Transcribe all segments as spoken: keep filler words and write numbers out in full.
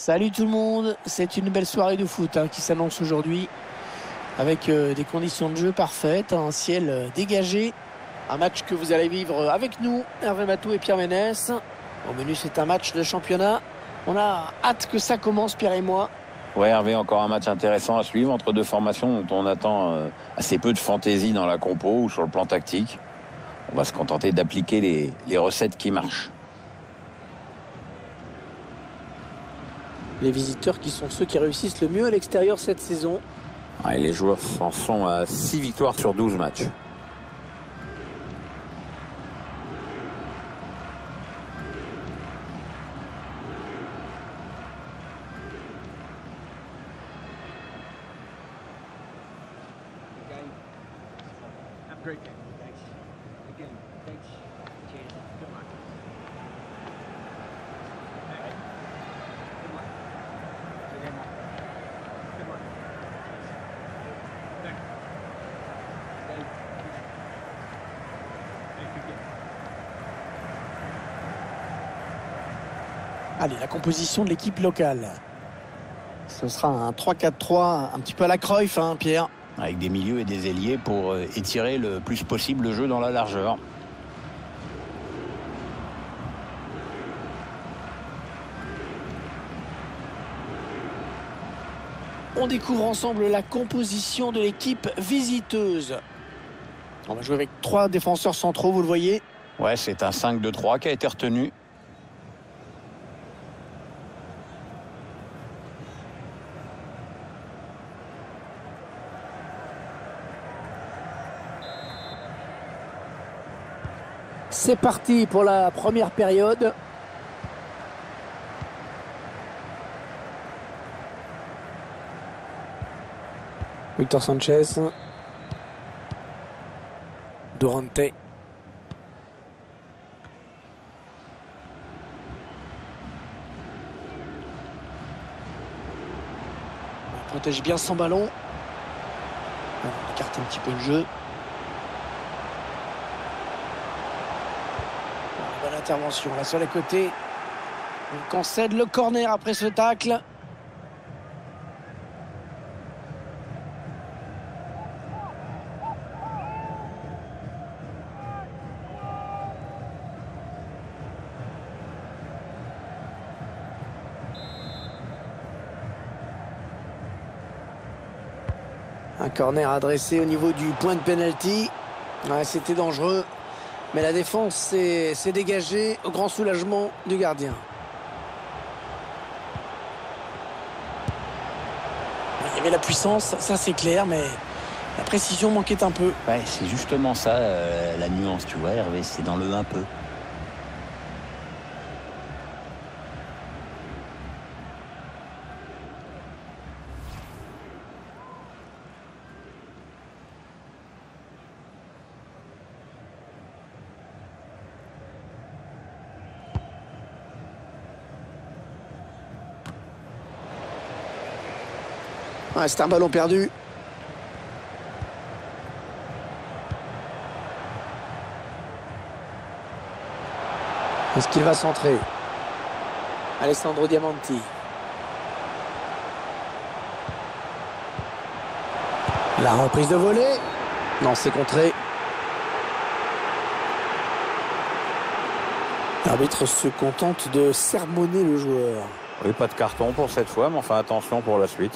Salut tout le monde, c'est une belle soirée de foot hein, qui s'annonce aujourd'hui avec euh, des conditions de jeu parfaites, un ciel euh, dégagé, un match que vous allez vivre avec nous, Hervé Matou et Pierre Ménès. Au menu, c'est un match de championnat. On a hâte que ça commence, Pierre et moi. Ouais, Hervé, encore un match intéressant à suivre entre deux formations dont on attend euh, assez peu de fantaisie dans la compo ou sur le plan tactique. On va se contenter d'appliquer les, les recettes qui marchent. Les visiteurs qui sont ceux qui réussissent le mieux à l'extérieur cette saison. Ouais, les joueurs en sont à six victoires sur douze matchs. Allez, la composition de l'équipe locale. Ce sera un trois quatre trois, un petit peu à la Cruyff, hein, Pierre. Avec des milieux et des ailiers pour étirer le plus possible le jeu dans la largeur. On découvre ensemble la composition de l'équipe visiteuse. On va jouer avec trois défenseurs centraux, vous le voyez. Ouais, c'est un cinq deux trois qui a été retenu. C'est parti pour la première période. Victor Sanchez. Durante. On protège bien son ballon. On écarte un petit peu le jeu. Bonne intervention là sur les côtés. On concède le corner après ce tacle. Un corner adressé au niveau du point de pénalty. Ouais, c'était dangereux. Mais la défense s'est dégagée au grand soulagement du gardien. Il y avait la puissance, ça c'est clair, mais la précision manquait un peu. Ouais, c'est justement ça euh, la nuance, tu vois, Hervé, c'est dans le un peu. Ouais, c'est un ballon perdu. Est-ce qu'il va centrer? Alessandro Diamanti. La reprise de volée. Non, c'est contré. L'arbitre se contente de sermonner le joueur. Oui, pas de carton pour cette fois, mais enfin attention pour la suite.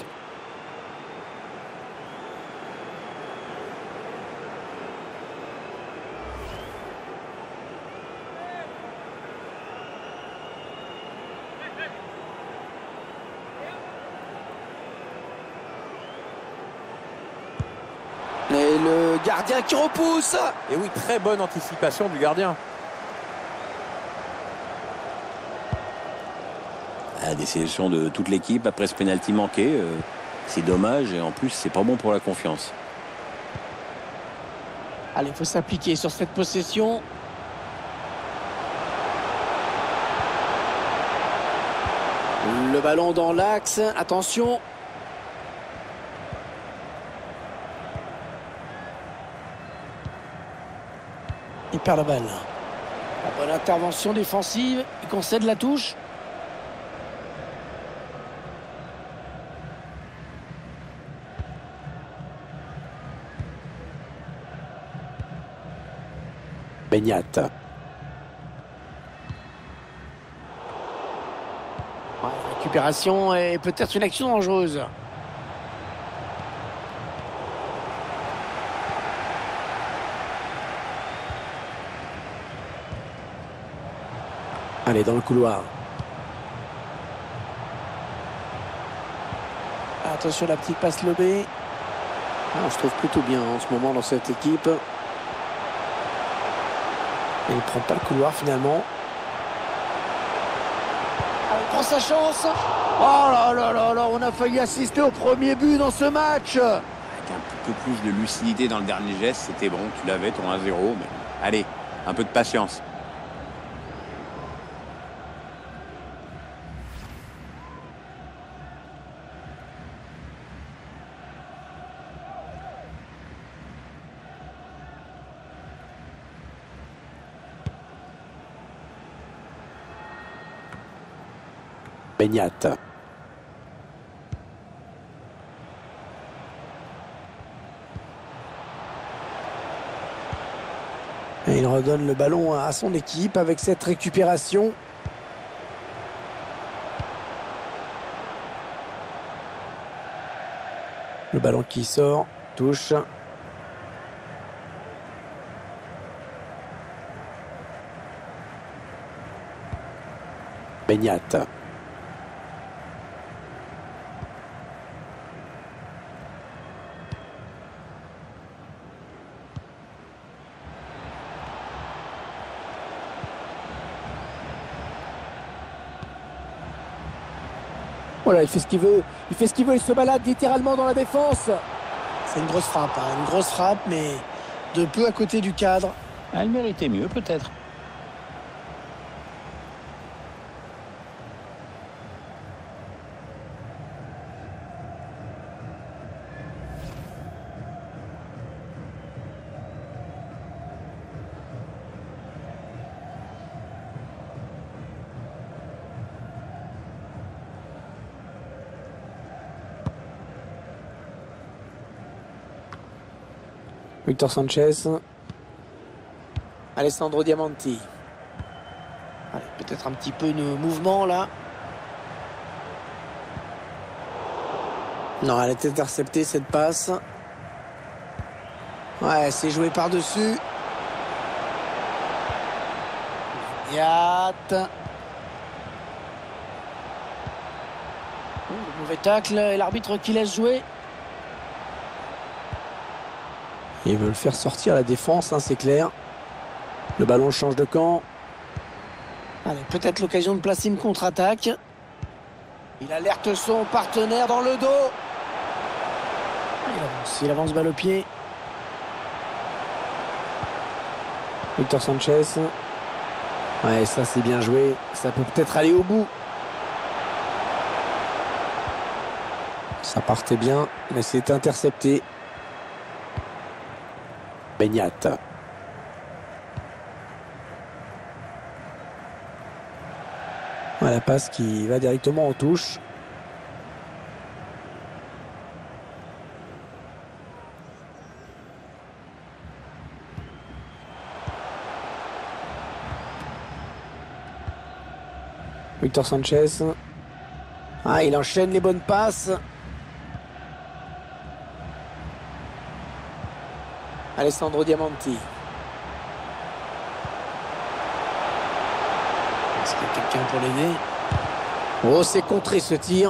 Et le gardien qui repousse. Et oui, très bonne anticipation du gardien. Ah, des sélections de toute l'équipe après ce pénalty manqué. Euh, c'est dommage et en plus, c'est pas bon pour la confiance. Allez, il faut s'appliquer sur cette possession. Le ballon dans l'axe. Attention. Il perd la balle. La bonne intervention défensive. Il concède la touche. Beignat. Ouais, récupération et peut-être une action dangereuse. Allez, dans le couloir. Attention à la petite passe lobée. Ah, on se trouve plutôt bien en ce moment dans cette équipe. Et il ne prend pas le couloir finalement. Ah, il prend sa chance. Oh là là là là, on a failli assister au premier but dans ce match. Avec un petit peu plus de lucidité dans le dernier geste, c'était bon, tu l'avais ton un zéro, mais allez, un peu de patience. Beignat. Et il redonne le ballon à son équipe avec cette récupération. Le ballon qui sort, touche. Beignat. Voilà, il fait ce qu'il veut, il fait ce qu'il veut, il se balade littéralement dans la défense. C'est une grosse frappe, hein, une grosse frappe, mais de peu à côté du cadre. Elle méritait mieux peut-être. Victor Sanchez. Alessandro Diamanti. Allez, peut-être un petit peu de mouvement là. Non, elle est interceptée cette passe. Ouais, c'est joué par-dessus. Yatt. Oh, le mauvais tacle et l'arbitre qui laisse jouer. Ils veulent faire sortir la défense, hein, c'est clair. Le ballon change de camp. Allez, peut-être l'occasion de placer une contre-attaque. Il alerte son partenaire dans le dos. Il avance, il avance balle au pied. Victor Sanchez. Ouais, ça c'est bien joué. Ça peut peut-être aller au bout. Ça partait bien, mais c'est intercepté. Beignat. La passe qui va directement en touche. Victor Sanchez. Ah, il enchaîne les bonnes passes. Alessandro Diamanti. Est-ce qu'il y a quelqu'un pour l'aider? Oh, c'est contré ce tir.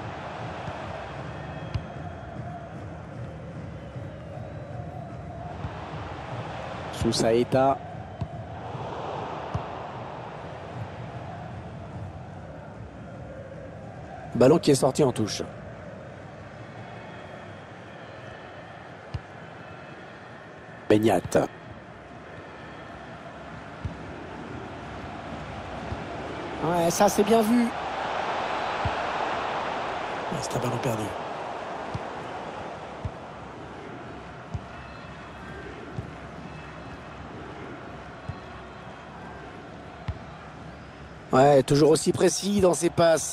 Sousaeta. Ballon qui est sorti en touche. Beignat. Ouais, ça c'est bien vu. C'est un ballon perdu. Ouais, toujours aussi précis dans ses passes.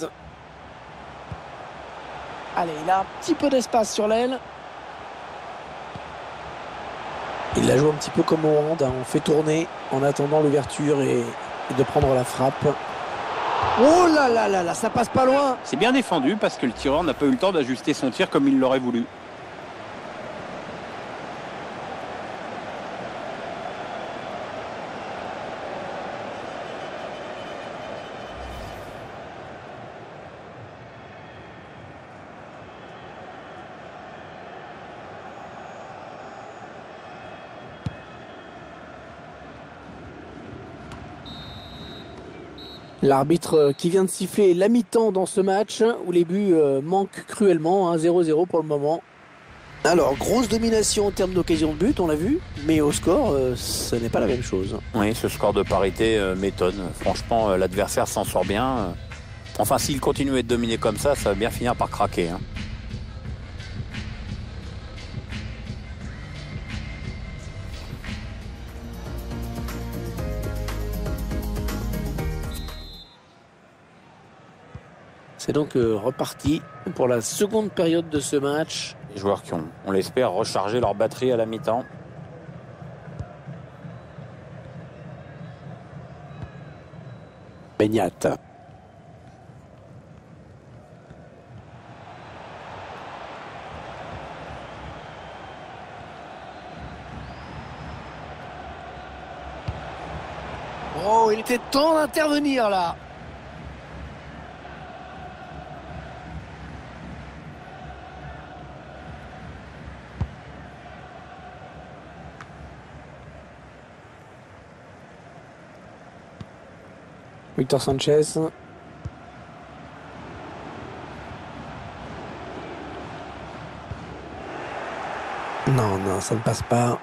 Allez, il a un petit peu d'espace sur l'aile. Il Il la joue un petit peu comme au hand, hein. On fait tourner en attendant l'ouverture et, et de prendre la frappe. Oh là là là là, ça passe pas loin. C'est bien défendu parce que le tireur n'a pas eu le temps d'ajuster son tir comme il l'aurait voulu. L'arbitre qui vient de siffler la mi-temps dans ce match où les buts euh, manquent cruellement, hein, zéro zéro pour le moment. Alors, grosse domination en termes d'occasion de but, on l'a vu, mais au score, euh, ce n'est pas la même chose. Oui, ce score de parité euh, m'étonne. Franchement, euh, l'adversaire s'en sort bien. Euh, Enfin, s'il continue à être dominé comme ça, ça va bien finir par craquer, hein. C'est donc euh, reparti pour la seconde période de ce match. Les joueurs qui ont, on l'espère, rechargé leur batterie à la mi-temps. Beignat. Oh, il était temps d'intervenir là. Victor Sanchez. Non, non, ça ne passe pas.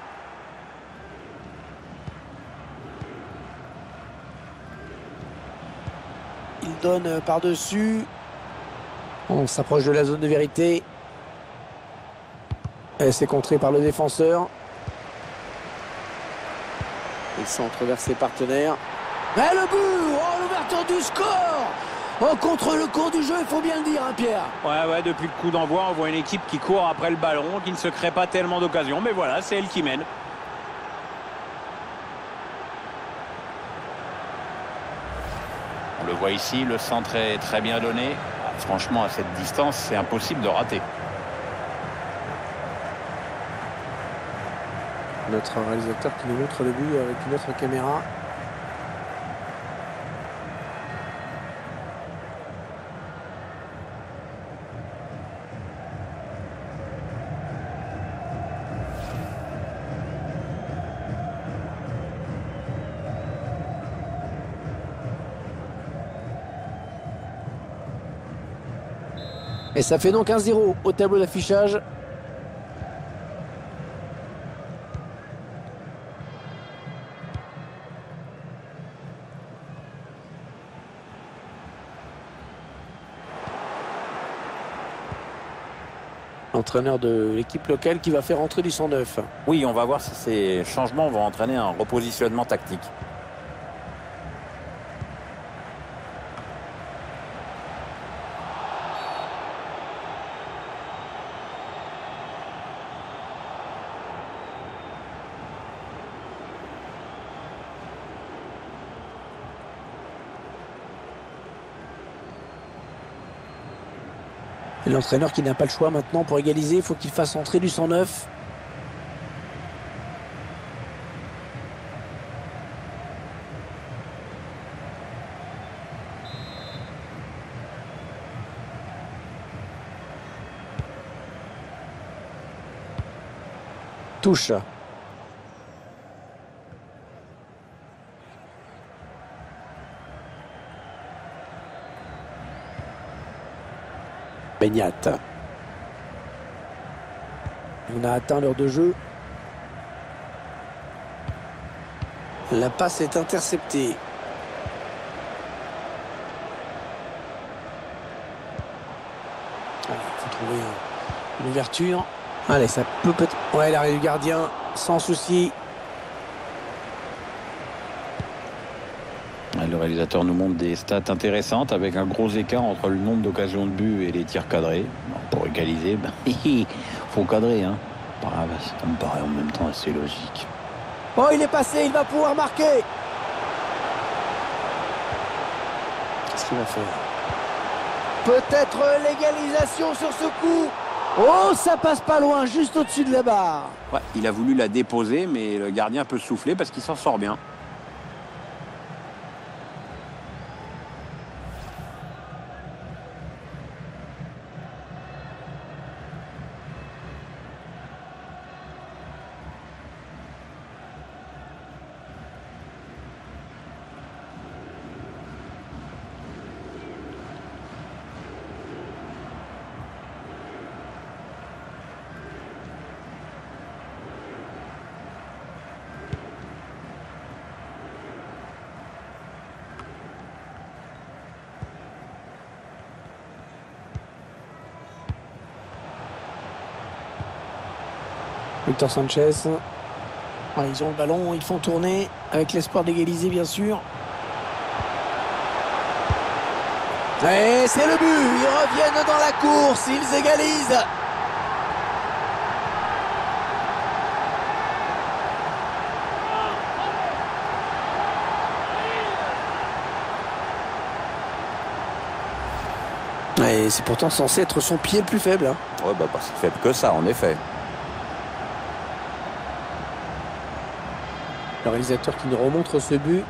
Il donne par-dessus. On s'approche de la zone de vérité. Et c'est contré par le défenseur. Il centre vers ses partenaires. Et le but! Oh, l'ouverture du score! Oh, contre le cours du jeu, il faut bien le dire, hein, Pierre. Ouais, ouais, depuis le coup d'envoi, on voit une équipe qui court après le ballon, qui ne se crée pas tellement d'occasions, mais voilà, c'est elle qui mène. On le voit ici, le centre est très bien donné. Franchement, à cette distance, c'est impossible de rater. Notre réalisateur qui nous montre le but avec une autre caméra. Et ça fait donc un zéro au tableau d'affichage. L'entraîneur de l'équipe locale qui va faire entrer du cent neuf. Oui, on va voir si ces changements vont entraîner un repositionnement tactique. Et l'entraîneur qui n'a pas le choix maintenant pour égaliser, il faut qu'il fasse entrer du cent neuf. Touche. Beignat. On a atteint l'heure de jeu. La passe est interceptée. Il faut trouver une ouverture. Allez, ça peut peut-être... Ouais, l'arrêt du gardien, sans souci. Le réalisateur nous montre des stats intéressantes avec un gros écart entre le nombre d'occasions de but et les tirs cadrés. Pour égaliser, ben, il faut cadrer, hein. Ça me paraît en même temps assez logique. Oh, il est passé, il va pouvoir marquer. Qu'est-ce qu'il va faire? Peut-être l'égalisation sur ce coup. Oh, ça passe pas loin, juste au-dessus de la barre. Ouais, il a voulu la déposer, mais le gardien peut souffler parce qu'il s'en sort bien. Victor Sanchez. Ah, ils ont le ballon, ils font tourner avec l'espoir d'égaliser bien sûr. Et c'est le but, ils reviennent dans la course, ils égalisent. Et c'est pourtant censé être son pied le plus faible. Hein. Ouais, bah pas si faible que ça, en effet. Le réalisateur qui nous remontre ce but.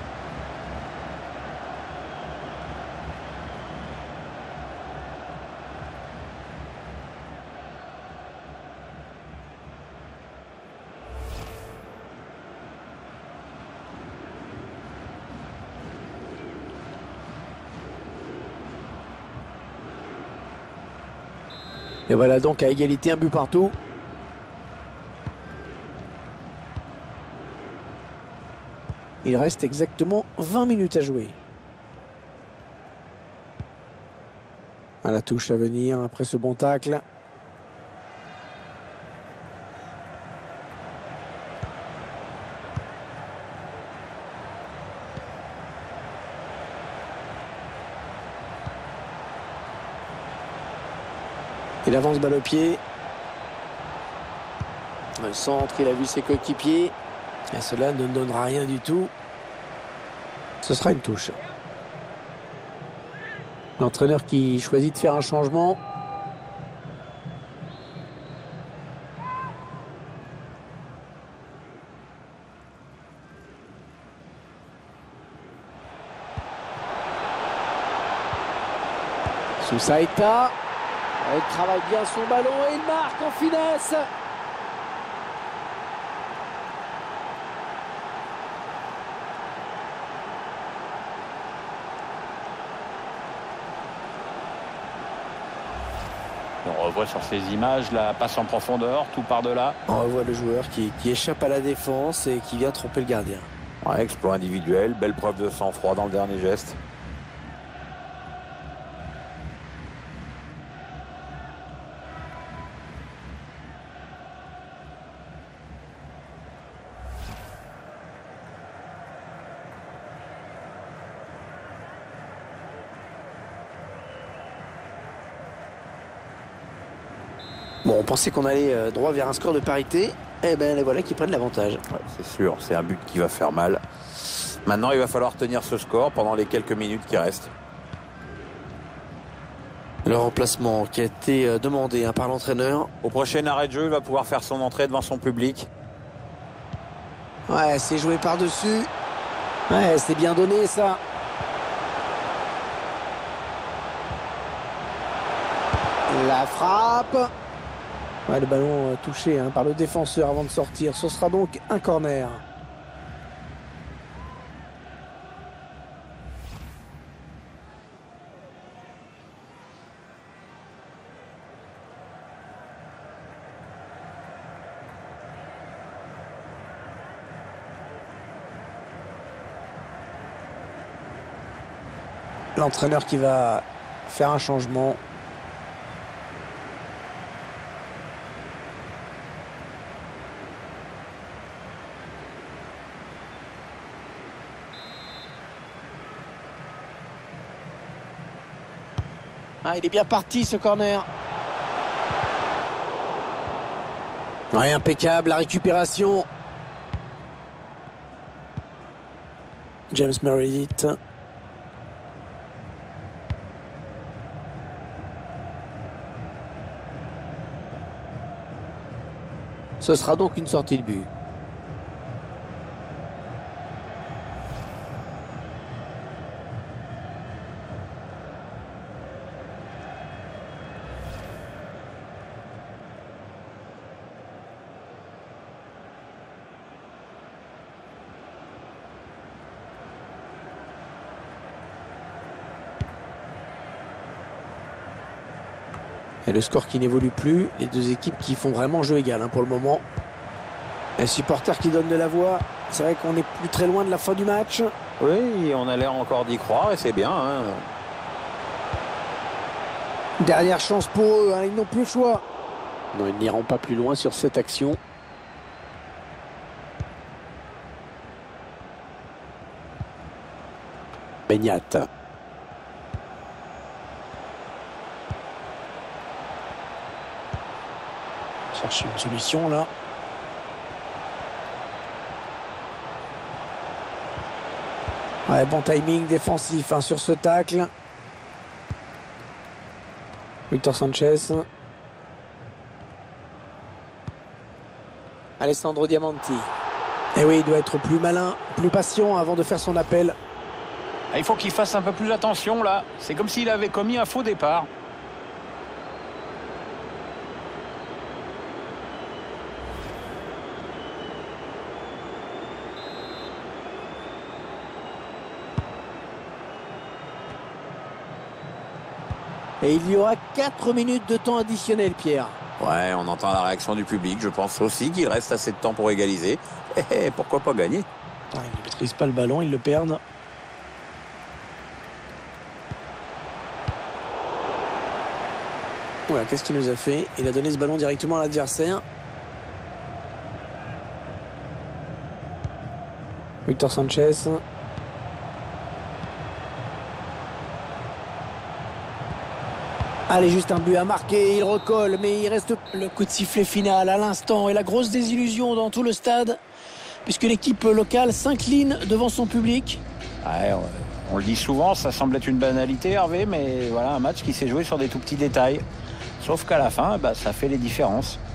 Et voilà donc à égalité, un but partout. Il reste exactement vingt minutes à jouer. À la touche à venir après ce bon tacle. Il avance balle au pied. Un centre, il a vu ses coéquipiers. Et cela ne donnera rien du tout. Ce sera une touche. L'entraîneur qui choisit de faire un changement. Sousaïta. Il travaille bien son ballon et il marque en finesse. On revoit sur ces images la passe en profondeur, tout par-delà. On revoit le joueur qui, qui échappe à la défense et qui vient tromper le gardien. Ouais, exploit individuel, belle preuve de sang-froid dans le dernier geste. Bon, on pensait qu'on allait droit vers un score de parité. Eh bien, les voilà qui prennent l'avantage. Ouais, c'est sûr, c'est un but qui va faire mal. Maintenant, il va falloir tenir ce score pendant les quelques minutes qui restent. Le remplacement qui a été demandé hein, par l'entraîneur. Au prochain arrêt de jeu, il va pouvoir faire son entrée devant son public. Ouais, c'est joué par-dessus. Ouais, c'est bien donné, ça. La frappe. Ouais, le ballon touché hein, par le défenseur avant de sortir. Ce sera donc un corner. L'entraîneur qui va faire un changement. Ah, il est bien parti ce corner. Ouais, impeccable la récupération. James Meredith. Ce sera donc une sortie de but. Et le score qui n'évolue plus, les deux équipes qui font vraiment jeu égal hein, pour le moment. Les supporters qui donnent de la voix, c'est vrai qu'on n'est plus très loin de la fin du match. Oui, on a l'air encore d'y croire et c'est bien. Hein. Dernière chance pour eux, hein, ils n'ont plus le choix. Non, ils n'iront pas plus loin sur cette action. Beignat. Chercher une solution là. Ouais, bon timing défensif hein, sur ce tacle. Victor Sanchez. Alessandro Diamanti. Et oui, il doit être plus malin, plus patient avant de faire son appel. Il faut qu'il fasse un peu plus attention là. C'est comme s'il avait commis un faux départ. Et il y aura quatre minutes de temps additionnel, Pierre. Ouais, on entend la réaction du public. Je pense aussi qu'il reste assez de temps pour égaliser. Et pourquoi pas gagner? Ah, ils ne maîtrisent pas le ballon, ils le perdent. Voilà, qu'est-ce qu'il nous a fait? Il a donné ce ballon directement à l'adversaire. Victor Sanchez. Allez, juste un but à marquer, il recolle, mais il reste le coup de sifflet final à l'instant. Et la grosse désillusion dans tout le stade, puisque l'équipe locale s'incline devant son public. Ouais, on, on le dit souvent, ça semble être une banalité, Hervé, mais voilà, un match qui s'est joué sur des tout petits détails. Sauf qu'à la fin, bah, ça fait les différences.